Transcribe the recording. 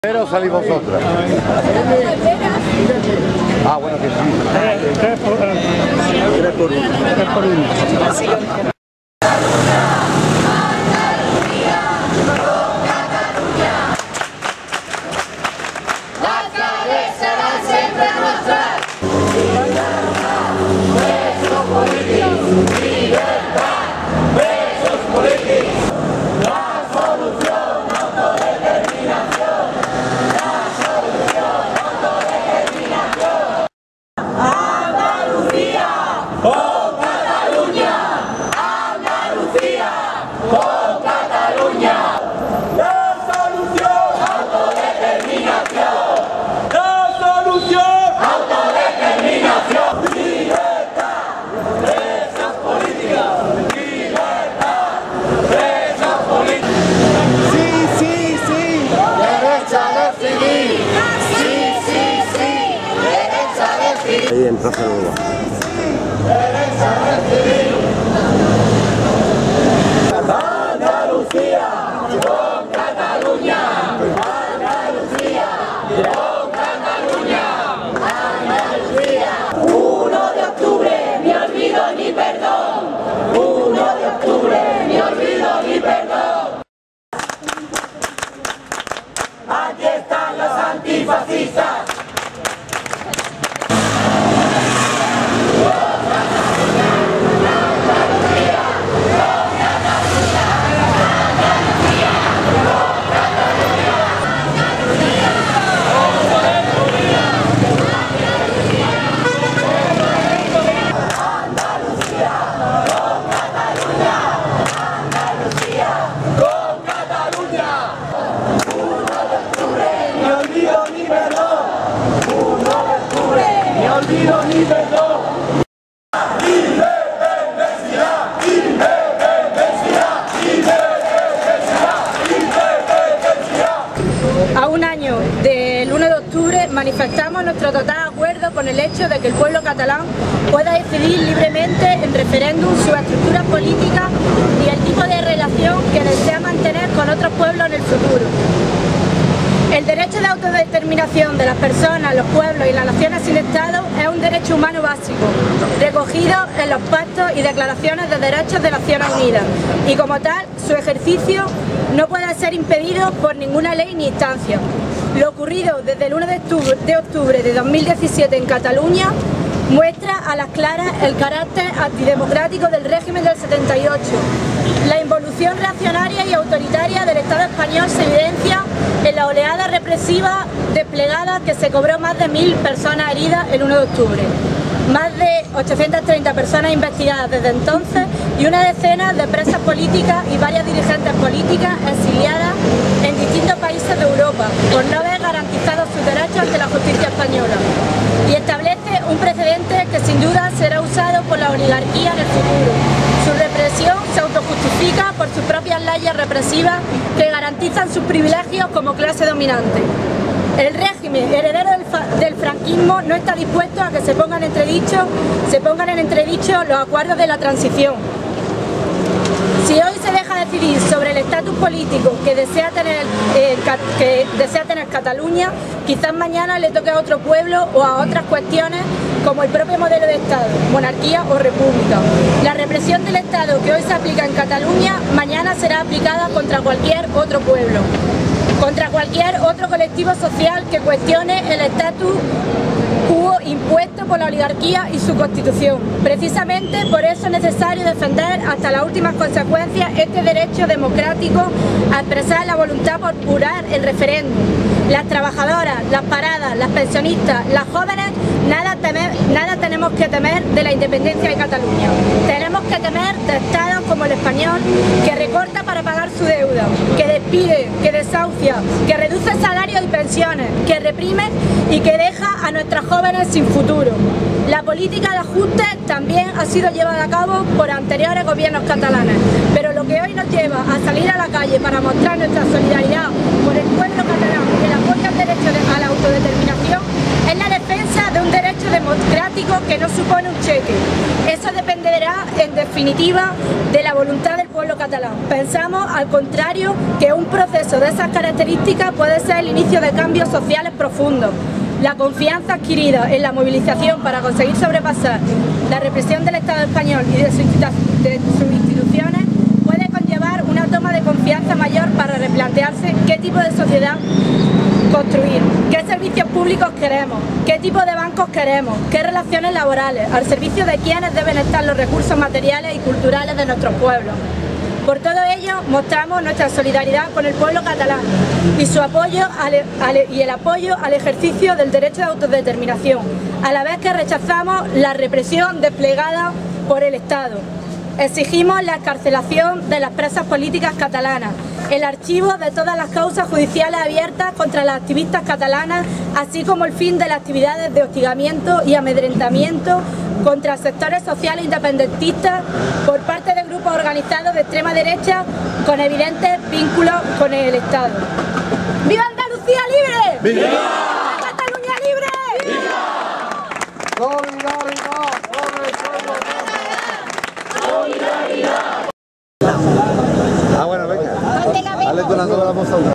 ¿Pero salís vosotras? Ah, bueno, que sí. 3 por 1. Ahí en Plaza Nueva. Andalucía, con Cataluña, Andalucía, con Cataluña, Andalucía. 1 de octubre, ni olvido ni perdón. 1 de octubre, ni olvido ni perdón. Aquí están los antifascistas. Ni perdón. Independencia, independencia, independencia, independencia. A un año del 1 de octubre manifestamos nuestro total acuerdo con el hecho de que el pueblo catalán pueda decidir libremente en referéndum su estructura política y el tipo de relación que desea mantener con otros pueblos en el futuro. El derecho de autodeterminación de las personas, los pueblos y las naciones sin Estado es un derecho humano básico, recogido en los pactos y declaraciones de derechos de Naciones Unidas, y como tal, su ejercicio no puede ser impedido por ninguna ley ni instancia. Lo ocurrido desde el 1 de octubre de 2017 en Cataluña muestra a las claras el carácter antidemocrático del régimen del 78. La involución reaccionaria y autoritaria del Estado español se evidencia en la oleada represiva desplegada que se cobró más de 1000 personas heridas el 1 de octubre. Más de 830 personas investigadas desde entonces y una decena de presas políticas y varias dirigentes políticas exiliadas en distintos países de Europa por no haber garantizado sus derechos ante la justicia española. Y establece un precedente que sin duda será usado por la oligarquía en el futuro. Su represión se autojustifica por sus propias leyes represivas que garantizan sus privilegios como clase dominante. El régimen heredero del franquismo no está dispuesto a que se pongan en entredicho los acuerdos de la transición. Si hoy se deja decidir sobre el estatus político que desea tener Cataluña, quizás mañana le toque a otro pueblo o a otras cuestiones como el propio modelo de Estado, monarquía o república. La represión del Estado que hoy se aplica en Cataluña, mañana será aplicada contra cualquier otro pueblo, contra cualquier otro colectivo social que cuestione el estatus quo impuesto por la oligarquía y su constitución. Precisamente por eso es necesario defender hasta las últimas consecuencias este derecho democrático a expresar la voluntad popular en referéndum. Las trabajadoras, las paradas, las pensionistas, las jóvenes, nada tenemos que temer de la independencia de Cataluña. Tenemos que temer de estados como el español, que recorta para pagar su deuda, que despide, que desahucia, que reduce salarios y pensiones, que reprime y que deja a nuestras jóvenes sin futuro. La política de ajuste también ha sido llevada a cabo por anteriores gobiernos catalanes, pero lo que hoy nos lleva a salir a la calle para mostrar nuestra solidaridad por el pueblo catalán y el apoyo al derecho a la autodeterminación es la defensa de un derecho democrático que no supone un cheque. Eso dependerá en definitiva definitiva de la voluntad del pueblo catalán. Pensamos, al contrario, que un proceso de esas características puede ser el inicio de cambios sociales profundos. La confianza adquirida en la movilización para conseguir sobrepasar la represión del Estado español y de sus instituciones puede conllevar una toma de confianza mayor para replantearse qué tipo de sociedad construir, qué servicios públicos queremos, qué tipo de bancos queremos, qué relaciones laborales, al servicio de quiénes deben estar los recursos materiales y culturales de nuestros pueblos. Por todo ello, mostramos nuestra solidaridad con el pueblo catalán y su apoyo y el apoyo al ejercicio del derecho de autodeterminación, a la vez que rechazamos la represión desplegada por el Estado. Exigimos la excarcelación de las presas políticas catalanas, el archivo de todas las causas judiciales abiertas contra las activistas catalanas, así como el fin de las actividades de hostigamiento y amedrentamiento contra sectores sociales independentistas por parte de grupos organizados de extrema derecha con evidentes vínculos con el Estado. ¡Viva Andalucía libre! ¡Viva! ¡Viva Cataluña libre! ¡Viva! ¡Solidaridad con el pueblo! ¡Solidaridad! Ah, bueno, venga. Dale tú la voz a una.